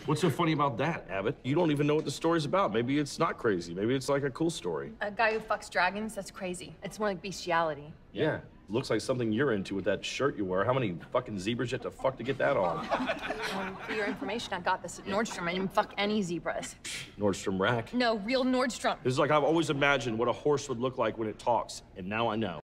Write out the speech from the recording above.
What's so funny about that, Abbott? You don't even know what the story's about. Maybe it's not crazy. Maybe it's like a cool story. A guy who fucks dragons, that's crazy. It's more like bestiality. Yeah, looks like something you're into with that shirt you wear. How many fucking zebras you have to fuck to get that on? For your information, I got this at Nordstrom. I didn't fuck any zebras. Nordstrom rack. No, real Nordstrom. This is like I've always imagined what a horse would look like when it talks, and now I know.